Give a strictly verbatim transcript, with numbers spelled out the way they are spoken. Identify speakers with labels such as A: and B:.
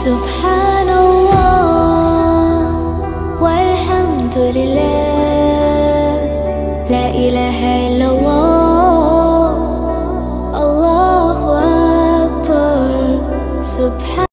A: Subhanallah walhamdulillah, la ilaha illallah, Allahu Akbar. Subhan